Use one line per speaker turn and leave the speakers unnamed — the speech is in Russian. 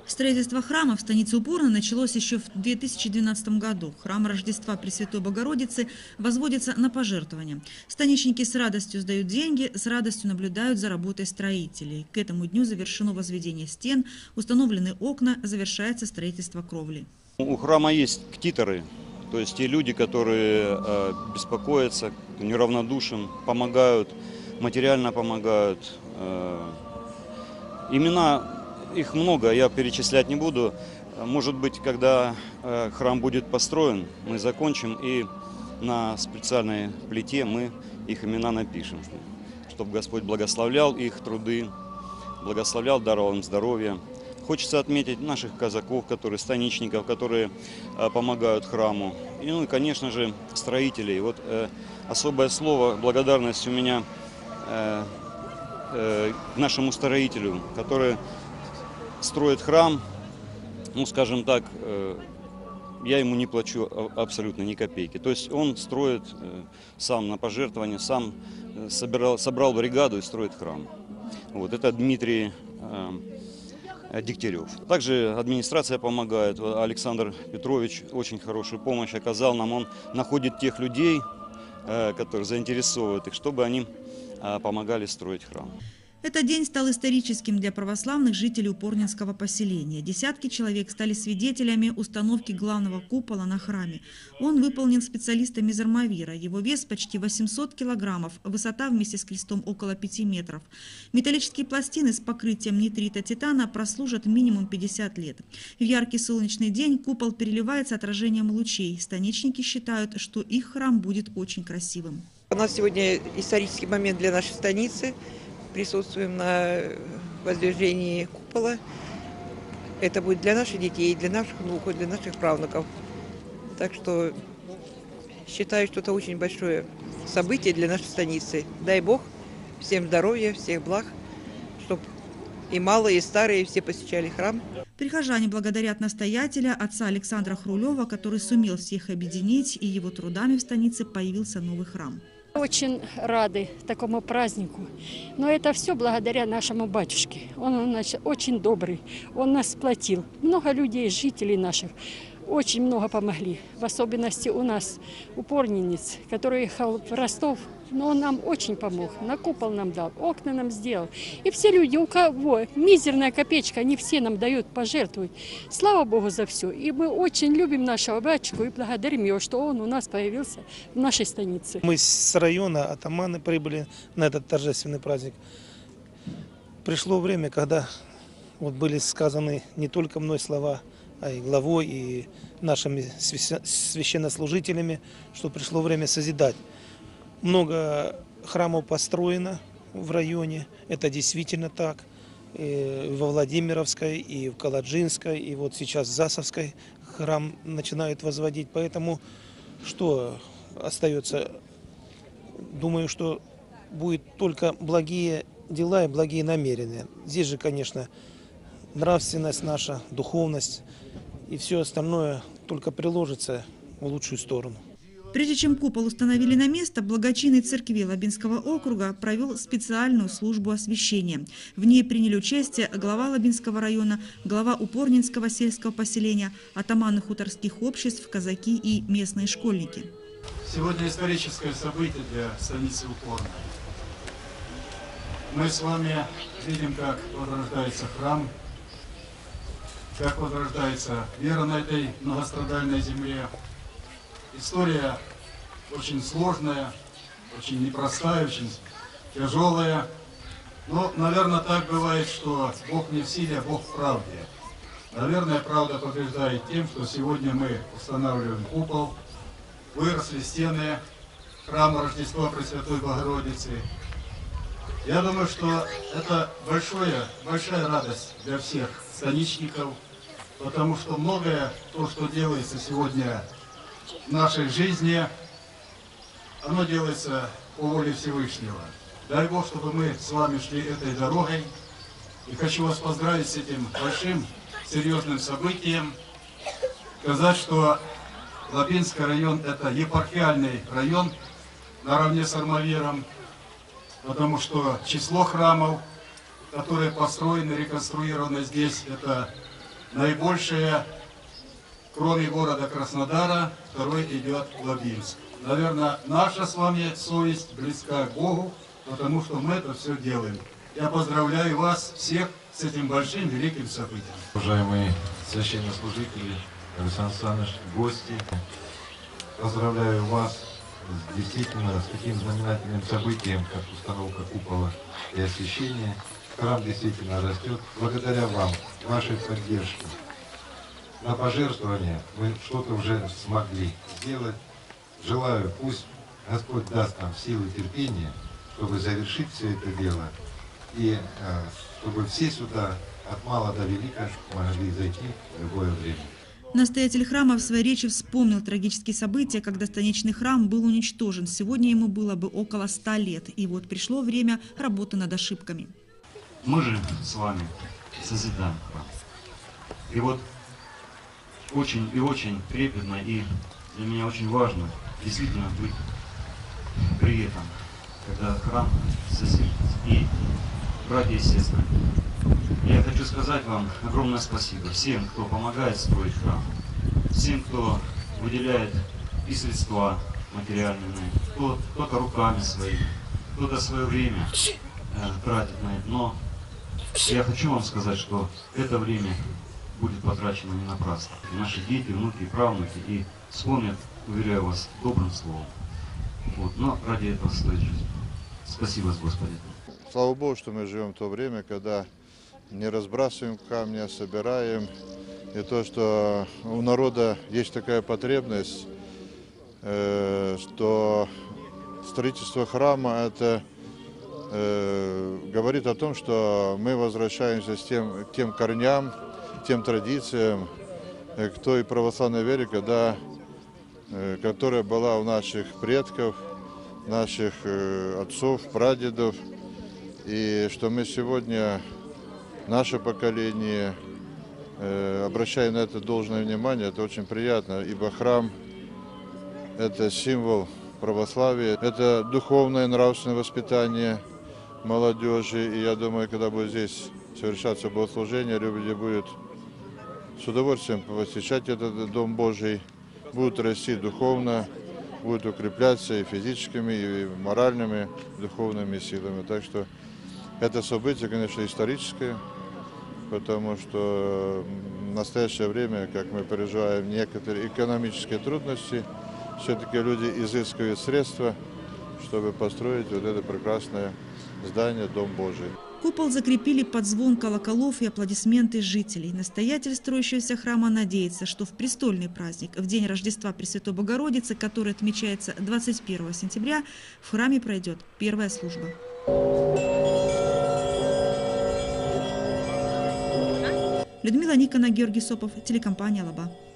Строительство храма в станице Упорно началось еще в 2012 году. Храм Рождества Пресвятой Богородицы возводится на пожертвования. Станичники с радостью сдают деньги, с радостью наблюдают за работой строителей. К этому дню завершено возведение стен, установлены окна, завершается строительство кровли.
У храма есть ктиторы, то есть те люди, которые беспокоятся, неравнодушен, помогают, материально помогают. Имена их много, я перечислять не буду. Может быть, когда храм будет построен, мы закончим и на специальной плите мы их имена напишем, чтобы Господь благословлял их труды, благословлял, даровал им здоровье. Хочется отметить наших казаков, станичников, которые помогают храму. И, конечно же, строителей. Вот особое слово, благодарность у меня к нашему строителю, который строит храм. Скажем так, я ему не плачу абсолютно ни копейки. То есть он строит сам на пожертвование, сам собрал бригаду и строит храм. Вот это Дмитрий Дегтярев. Также администрация помогает. Александр Петрович очень хорошую помощь оказал нам. Он находит тех людей, которые заинтересовывают их, чтобы они помогали строить храм.
Этот день стал историческим для православных жителей Упорнинского поселения. Десятки человек стали свидетелями установки главного купола на храме. Он выполнен специалистами из армавира. Его вес почти 800 килограммов, высота вместе с крестом около 5 метров. Металлические пластины с покрытием нитрита титана прослужат минимум 50 лет. В яркий солнечный день купол переливается отражением лучей. Станичники считают, что их храм будет очень красивым.
У нас сегодня исторический момент для нашей станицы. Присутствуем на воздвижении купола. Это будет для наших детей, для наших внуков, для наших правнуков. Так что считаю, что это очень большое событие для нашей станицы. Дай Бог всем здоровья, всех благ, чтобы и малые, и старые все посещали храм.
Прихожане благодарят настоятеля, отца Александра Хрулева, который сумел всех объединить, и его трудами в станице появился новый храм.
Очень рады такому празднику, но это все благодаря нашему батюшке. Он у нас очень добрый, он нас сплотил. Много людей, жителей наших, очень много помогли. В особенности у нас упорнинец, который ехал в Ростов, но он нам очень помог. На купол нам дал, окна нам сделал. И все люди, у кого мизерная копеечка, они все нам дают, пожертвуют. Слава Богу за все. И мы очень любим нашего батюшку и благодарим его, что он у нас появился в нашей станице.
Мы с района атаманы прибыли на этот торжественный праздник. Пришло время, когда были сказаны не только мной слова, а и главой, и нашими священнослужителями, что пришло время созидать. Много храмов построено в районе, это действительно так. И во Владимировской, и в Каладжинской, и вот сейчас в Засовской храм начинают возводить. Поэтому что остается? Думаю, что будет только благие дела и благие намерения. Здесь же, конечно, нравственность наша, духовность и все остальное только приложится в лучшую сторону.
Прежде чем купол установили на место, благочинный церкви Лабинского округа провел специальную службу освящения. В ней приняли участие глава Лабинского района, глава Упорнинского сельского поселения, атаманы хуторских обществ, казаки и местные школьники.
Сегодня историческое событие для станицы Упорно. Мы с вами видим, как возрождается храм, как возрождается вера на этой многострадальной земле. История очень сложная, очень непростая, очень тяжелая. Но, наверное, так бывает, что Бог не в силе, а Бог в правде. Наверное, правда побеждает тем, что сегодня мы устанавливаем купол, выросли стены храма Рождества Пресвятой Богородицы. Я думаю, что это большая радость для всех станичников, потому что многое, то, что делается сегодня в нашей жизни, оно делается по воле Всевышнего. Дай Бог, чтобы мы с вами шли этой дорогой. И хочу вас поздравить с этим большим, серьезным событием. Сказать, что Лабинский район – это епархиальный район наравне с Армавиром, потому что число храмов, которые построены, реконструированы здесь, это наибольшее, кроме города Краснодара, второй идет Лабинск. Наверное, наша с вами совесть близка к Богу, потому что мы это все делаем. Я поздравляю вас всех с этим большим, великим событием.
Уважаемые священнослужители, Александр Александрович, гости, поздравляю вас действительно с таким знаменательным событием, как установка купола и освящение. Храм действительно растет. Благодаря вам, вашей поддержке, на пожертвования мы что-то уже смогли сделать. Желаю, пусть Господь даст нам силы и терпения, чтобы завершить все это дело, и чтобы все сюда от мала до велика могли зайти в любое время.
Настоятель храма в своей речи вспомнил трагические события, когда станичный храм был уничтожен. Сегодня ему было бы около 100 лет. И вот пришло время работы над ошибками.
Мы же с вами созидаем храм. И вот очень и очень трепетно, и для меня очень важно действительно быть при этом, когда храм созидается. И, братья и сестры, я хочу сказать вам огромное спасибо всем, кто помогает строить храм, всем, кто выделяет и средства материальные, кто-то руками своими, кто-то свое время тратит на это. Но я хочу вам сказать, что это время будет потрачено не напрасно. И наши дети, внуки, правнуки и вспомнят, уверяю вас, добрым словом. Вот. Но ради этого стоит жить. Спасибо, Господи.
Слава Богу, что мы живем в то время, когда не разбрасываем камни, а собираем. И то, что у народа есть такая потребность, что строительство храма это говорит о том, что мы возвращаемся к тем корням, тем традициям, к той православной вере, которая была у наших предков, наших отцов, прадедов. И что мы сегодня, наше поколение, обращая на это должное внимание, это очень приятно, ибо храм – это символ православия, это духовное, нравственное воспитание молодежи. И я думаю, когда будет здесь совершаться богослужение, люди будут с удовольствием посещать этот Дом Божий, будут расти духовно, будут укрепляться и физическими, и моральными, духовными силами. Так что это событие, конечно, историческое, потому что в настоящее время, как мы переживаем некоторые экономические трудности, все-таки люди изыскивают средства, чтобы построить вот это прекрасное здание, Дом Божий.
Купол закрепили под звон колоколов и аплодисменты жителей. Настоятель строящегося храма надеется, что в престольный праздник, в день Рождества Пресвятой Богородицы, который отмечается 21 сентября, в храме пройдет первая служба. Людмила Никона, Георгий Сопов, телекомпания «Лаба».